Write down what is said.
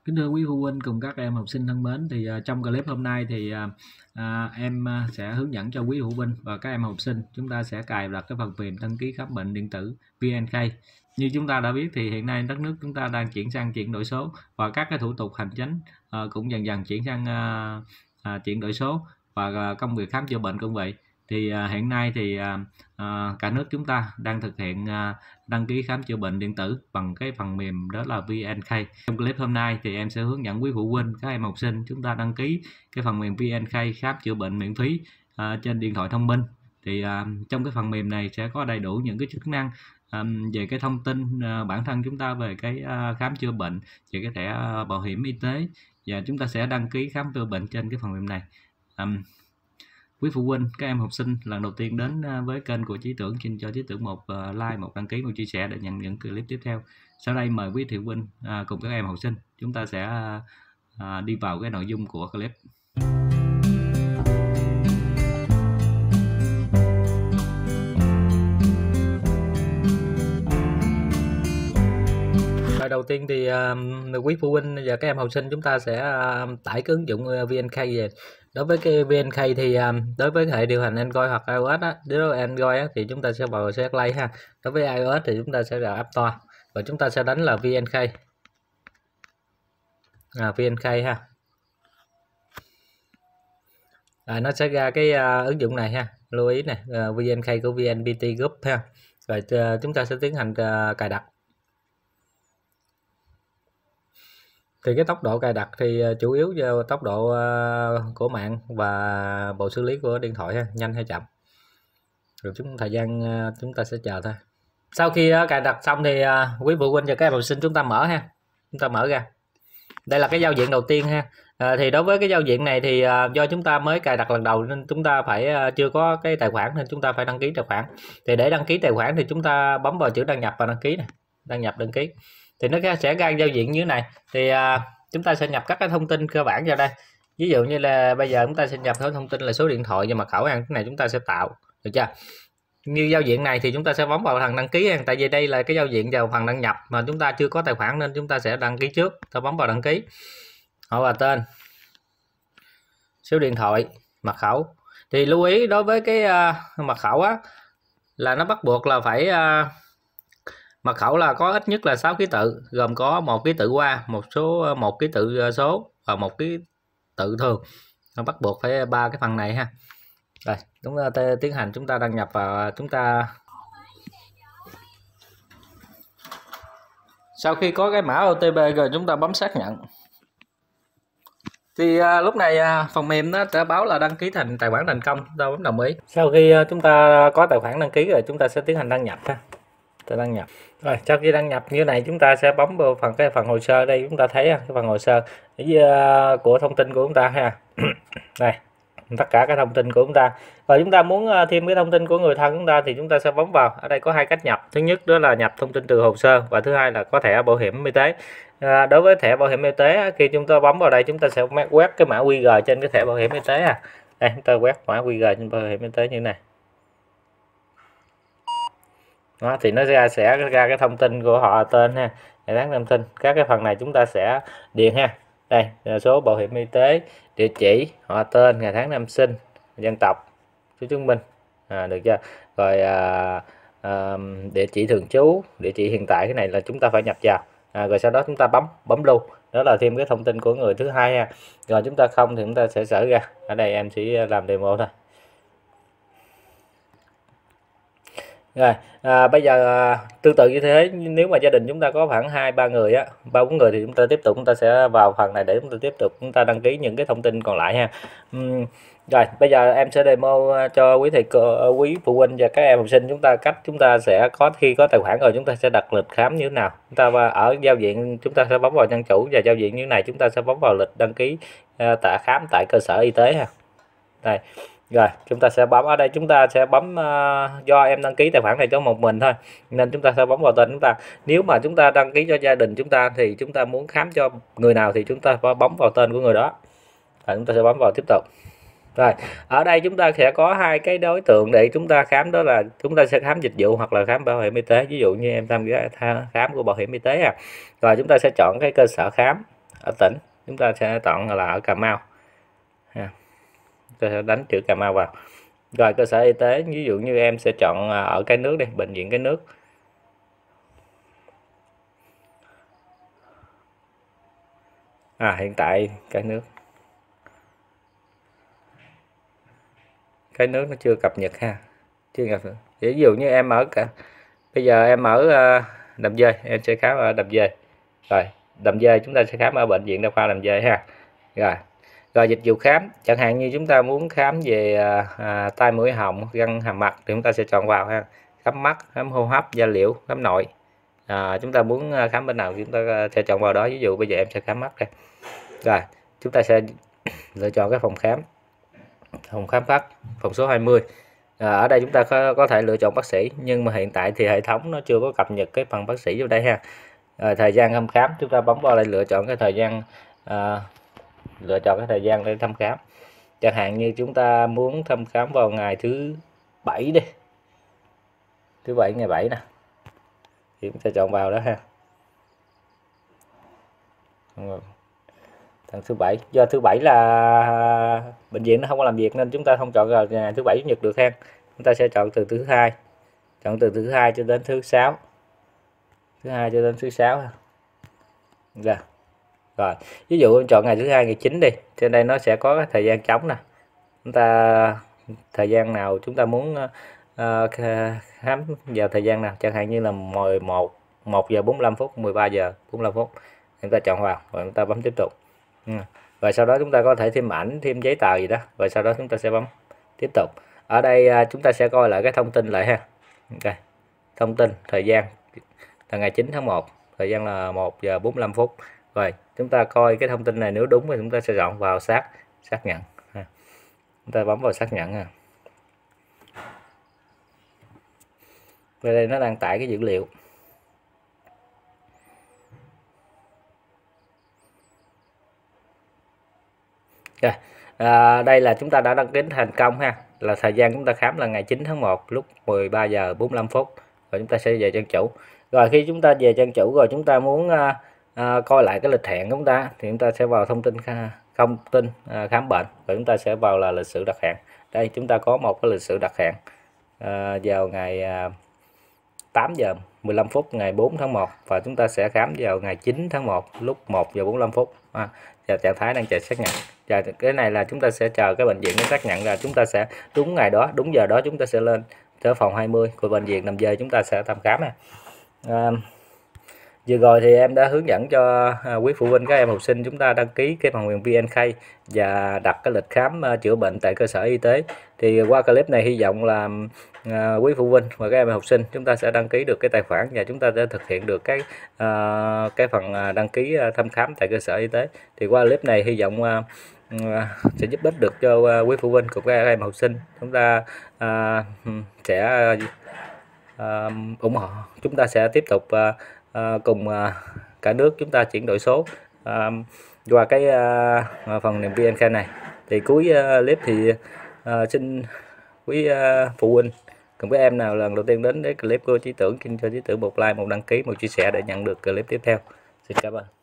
Kính thưa quý phụ huynh cùng các em học sinh thân mến, trong clip hôm nay em sẽ hướng dẫn cho quý phụ huynh và các em học sinh chúng ta sẽ cài đặt cái phần mềm đăng ký khám bệnh điện tử VNK. Như chúng ta đã biết thì hiện nay đất nước chúng ta đang chuyển đổi số và các cái thủ tục hành chính cũng dần dần chuyển sang chuyển đổi số, và công việc khám chữa bệnh cũng vậy. Hiện nay cả nước chúng ta đang thực hiện đăng ký khám chữa bệnh điện tử bằng cái phần mềm đó là VNK. Trong clip hôm nay thì em sẽ hướng dẫn quý phụ huynh, các em học sinh chúng ta đăng ký cái phần mềm VNK khám chữa bệnh miễn phí trên điện thoại thông minh. Trong cái phần mềm này sẽ có đầy đủ những cái chức năng về cái thông tin bản thân chúng ta về cái khám chữa bệnh, về cái thẻ bảo hiểm y tế, và chúng ta sẽ đăng ký khám chữa bệnh trên cái phần mềm này. Quý phụ huynh, các em học sinh lần đầu tiên đến với kênh của Chí Tưởng, xin cho Chí Tưởng một like, một đăng ký, một chia sẻ để nhận những clip tiếp theo. Sau đây mời quý phụ huynh cùng các em học sinh chúng ta sẽ đi vào cái nội dung của clip. Đầu tiên thì quý phụ huynh và các em học sinh chúng ta sẽ tải cái ứng dụng VNK về. Đối với cái VNK thì đối với hệ điều hành Android hoặc iOS á, đối với Android á, thì chúng ta sẽ vào Google Play ha. Đối với iOS thì chúng ta sẽ vào App Store và chúng ta sẽ đánh là VNK. VNK ha. Nó sẽ ra cái ứng dụng này ha. Lưu ý này, VNK của VNPT Group ha. Rồi chúng ta sẽ tiến hành cài đặt. Thì cái tốc độ cài đặt thì chủ yếu do tốc độ của mạng và bộ xử lý của điện thoại ha, nhanh hay chậm. Rồi thời gian chúng ta sẽ chờ thôi. Sau khi cài đặt xong thì quý phụ huynh và các em học sinh chúng ta mở ha. Chúng ta mở ra. Đây là cái giao diện đầu tiên ha. Thì đối với cái giao diện này thì do chúng ta mới cài đặt lần đầu nên chúng ta phải chưa có cái tài khoản, nên chúng ta phải đăng ký tài khoản. Thì để đăng ký tài khoản thì chúng ta bấm vào chữ đăng nhập và đăng ký này. Đăng nhập đăng ký. Thì nó sẽ ra giao diện như thế này. Thì chúng ta sẽ nhập các cái thông tin cơ bản vào đây. Ví dụ như là bây giờ chúng ta sẽ nhập thông tin là số điện thoại và mật khẩu cái này chúng ta sẽ tạo, được chưa? Như giao diện này thì chúng ta sẽ bấm vào phần đăng ký, tại vì đây là cái giao diện vào phần đăng nhập mà chúng ta chưa có tài khoản nên chúng ta sẽ đăng ký trước. Ta bấm vào đăng ký, họ và tên, số điện thoại, mật khẩu. Thì lưu ý đối với cái mật khẩu á là nó bắt buộc là phải mật khẩu là có ít nhất là 6 ký tự, gồm có 1 ký tự qua, một ký tự số và 1 ký tự thường. Nó bắt buộc phải 3 cái phần này ha. Rồi, chúng ta tiến hành chúng ta đăng nhập và chúng ta sau khi có cái mã OTP rồi chúng ta bấm xác nhận. Thì lúc này phần mềm nó sẽ báo là đăng ký thành tài khoản thành công, chúng ta bấm đồng ý. Sau khi chúng ta có tài khoản đăng ký rồi chúng ta sẽ tiến hành đăng nhập ha. Đăng nhập. Rồi sau khi đăng nhập như này chúng ta sẽ bấm vào phần hồ sơ. Đây chúng ta thấy cái phần hồ sơ của thông tin của chúng ta ha. Đây tất cả các thông tin của chúng ta, và chúng ta muốn thêm cái thông tin của người thân chúng ta thì chúng ta sẽ bấm vào. Ở đây có hai cách nhập, thứ nhất đó là nhập thông tin từ hồ sơ và thứ hai là có thẻ bảo hiểm y tế. Đối với thẻ bảo hiểm y tế khi chúng ta bấm vào đây chúng ta sẽ quét cái mã QR trên cái thẻ bảo hiểm y tế đây chúng ta quét mã QR trên bảo hiểm y tế như thế này. Đó, thì nó sẽ ra cái thông tin của họ, tên ha, ngày tháng năm sinh. Các cái phần này chúng ta sẽ điền ha. Đây là số bảo hiểm y tế, địa chỉ, họ tên, ngày tháng năm sinh, dân tộc, số chứng minh, được chưa? Rồi địa chỉ thường trú, địa chỉ hiện tại, cái này là chúng ta phải nhập vào. Rồi sau đó chúng ta bấm lưu, đó là thêm cái thông tin của người thứ hai ha. Rồi chúng ta không thì chúng ta sẽ sở ra. Ở đây em chỉ làm demo thôi. Rồi bây giờ tương tự như thế, nếu mà gia đình chúng ta có khoảng 2-3 người á, 3-4 người thì chúng ta tiếp tục chúng ta sẽ vào phần này để chúng ta tiếp tục chúng ta đăng ký những cái thông tin còn lại ha. Rồi bây giờ em sẽ demo cho quý thầy cô, quý phụ huynh và các em học sinh chúng ta cách chúng ta sẽ khi có tài khoản rồi chúng ta sẽ đặt lịch khám như thế nào. Chúng ta ở giao diện chúng ta sẽ bấm vào nhân chủ, và giao diện như thế này chúng ta sẽ bấm vào lịch đăng ký khám tại cơ sở y tế ha. Đây. Rồi chúng ta sẽ bấm ở đây, chúng ta sẽ bấm do em đăng ký tài khoản này cho một mình thôi nên chúng ta sẽ bấm vào tên chúng ta. Nếu mà chúng ta đăng ký cho gia đình chúng ta thì chúng ta muốn khám cho người nào thì chúng ta phải bấm vào tên của người đó. Rồi chúng ta sẽ bấm vào tiếp tục. Rồi ở đây chúng ta sẽ có hai cái đối tượng để chúng ta khám, đó là chúng ta sẽ khám dịch vụ hoặc là khám bảo hiểm y tế. Ví dụ như em tham gia khám của bảo hiểm y tế Rồi chúng ta sẽ chọn cái cơ sở khám. ở tỉnh, chúng ta sẽ chọn là ở Cà Mau ha. Chúng ta sẽ đánh chữ Cà Mau vào. Rồi cơ sở y tế, ví dụ như em sẽ chọn ở Cái Nước đi, bệnh viện Cái Nước. Hiện tại Cái Nước nó chưa cập nhật ha, chưa cập nhật. Ví dụ như em ở bây giờ em ở Đầm Dơi, em sẽ khám ở Đầm Dơi. Rồi Đầm Dơi chúng ta sẽ khám ở bệnh viện đa khoa Đầm Dơi ha. Rồi dịch vụ khám, chẳng hạn như chúng ta muốn khám về tai mũi họng, răng hàm mặt thì chúng ta sẽ chọn vào ha. Khám mắt, khám hô hấp, da liễu, khám nội. Chúng ta muốn khám bên nào chúng ta sẽ chọn vào đó. Ví dụ bây giờ em sẽ khám mắt đây. Rồi chúng ta sẽ lựa chọn cái phòng khám phát, phòng số 20. Ở đây chúng ta có thể lựa chọn bác sĩ, nhưng mà hiện tại thì hệ thống nó chưa có cập nhật cái phần bác sĩ vô đây ha. Thời gian thăm khám chúng ta bấm vào đây, lựa chọn cái thời gian để thăm khám. Chẳng hạn như chúng ta muốn thăm khám vào ngày thứ Bảy đi, thứ Bảy ngày 7 nè, thì chúng ta chọn vào đó ha. Thằng thứ Bảy, do thứ Bảy là bệnh viện nó không có làm việc nên chúng ta không chọn vào ngày thứ Bảy Chủ nhật được ha. Chúng ta sẽ chọn từ thứ Hai, cho đến thứ Sáu, ha. Rồi ví dụ em chọn ngày thứ Hai ngày 9 đi, trên đây nó sẽ có cái thời gian trống nè. Chúng ta thời gian nào chúng ta muốn khám vào thời gian nào, chẳng hạn như là 1 giờ 45 phút, 13 giờ 45 phút, chúng ta chọn vào và chúng ta bấm tiếp tục. Rồi sau đó chúng ta có thể thêm ảnh, thêm giấy tờ gì đó, rồi sau đó chúng ta sẽ bấm tiếp tục. Ở đây chúng ta sẽ coi lại cái thông tin lại ha. Thông tin thời gian là ngày 9 tháng 1, thời gian là 1 giờ 45 phút. Rồi chúng ta coi cái thông tin này, nếu đúng thì chúng ta sẽ chọn vào xác nhận ha. Chúng ta bấm vào xác nhận ha. Về đây nó đang tải cái dữ liệu. Đây là chúng ta đã đăng ký thành công ha, là thời gian chúng ta khám là ngày 9 tháng 1 lúc 13 giờ 45 phút. Rồi chúng ta sẽ về trang chủ. Rồi khi chúng ta về trang chủ rồi chúng ta muốn coi lại cái lịch hẹn của chúng ta thì chúng ta sẽ vào thông tin khám bệnh, rồi chúng ta sẽ vào là lịch sử đặt hẹn. Đây chúng ta có một cái lịch sử đặt hẹn vào ngày 8 giờ 15 phút ngày 4 tháng 1 và chúng ta sẽ khám vào ngày 9 tháng 1 lúc 1 giờ 45 phút. Và trạng thái đang chờ xác nhận. Và cái này là chúng ta sẽ chờ cái bệnh viện nó xác nhận, là chúng ta sẽ đúng ngày đó, đúng giờ đó chúng ta sẽ lên tới phòng 20 của bệnh viện Đầm Dơi, chúng ta sẽ thăm khám. Vừa rồi thì em đã hướng dẫn cho quý phụ huynh các em học sinh chúng ta đăng ký cái phần mềm VNK và đặt cái lịch khám chữa bệnh tại cơ sở y tế. Thì qua clip này hy vọng là quý phụ huynh và các em học sinh chúng ta sẽ đăng ký được cái tài khoản và chúng ta sẽ thực hiện được cái phần đăng ký thăm khám tại cơ sở y tế. Thì qua clip này hy vọng sẽ giúp ích được cho quý phụ huynh cùng các em học sinh chúng ta sẽ ủng hộ, chúng ta sẽ tiếp tục cùng cả nước chúng ta chuyển đổi số qua cái phần mềm VNK này. Thì cuối clip thì xin quý phụ huynh cùng với em nào lần đầu tiên đến với clip của Chí Tưởng, xin cho Chí Tưởng một like, một đăng ký, một chia sẻ để nhận được clip tiếp theo. Xin cảm ơn.